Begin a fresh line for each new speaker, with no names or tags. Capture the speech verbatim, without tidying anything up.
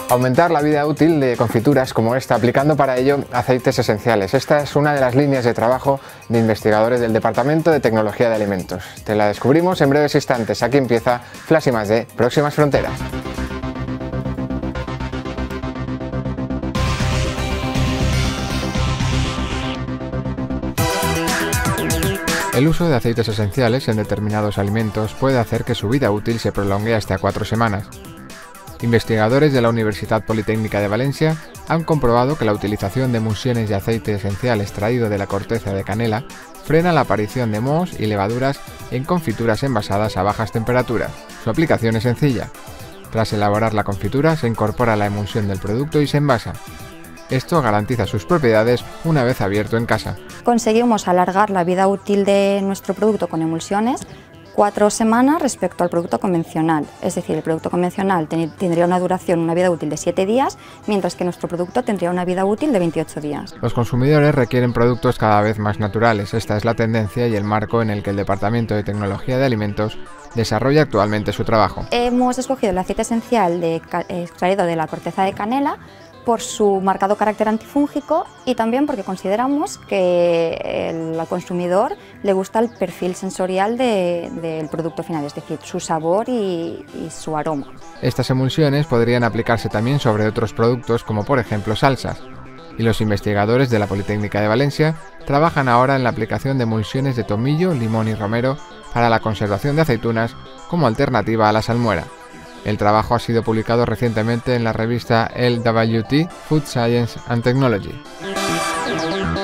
Aumentar la vida útil de confituras como esta, aplicando para ello aceites esenciales. Esta es una de las líneas de trabajo de investigadores del Departamento de Tecnología de Alimentos. Te la descubrimos en breves instantes. Aquí empieza Flash I más D, Próximas Fronteras. El uso de aceites esenciales en determinados alimentos puede hacer que su vida útil se prolongue hasta cuatro semanas. Investigadores de la Universidad Politécnica de Valencia han comprobado que la utilización de emulsiones de aceite esencial extraído de la corteza de canela frena la aparición de mohos y levaduras en confituras envasadas a bajas temperaturas. Su aplicación es sencilla. Tras elaborar la confitura, se incorpora la emulsión del producto y se envasa. Esto garantiza sus propiedades una vez abierto en casa.
Conseguimos alargar la vida útil de nuestro producto con emulsiones cuatro semanas respecto al producto convencional. Es decir, el producto convencional tendría una duración, una vida útil de siete días, mientras que nuestro producto tendría una vida útil de veintiocho días.
Los consumidores requieren productos cada vez más naturales. Esta es la tendencia y el marco en el que el Departamento de Tecnología de Alimentos desarrolla actualmente su trabajo.
Hemos escogido el aceite esencial de, extraído de la corteza de canela por su marcado carácter antifúngico y también porque consideramos que el, al consumidor le gusta el perfil sensorial de, del producto final, es decir, su sabor y, y su aroma.
Estas emulsiones podrían aplicarse también sobre otros productos como por ejemplo salsas, y los investigadores de la Politécnica de Valencia trabajan ahora en la aplicación de emulsiones de tomillo, limón y romero para la conservación de aceitunas como alternativa a la salmuera. El trabajo ha sido publicado recientemente en la revista L W T Food Science and Technology.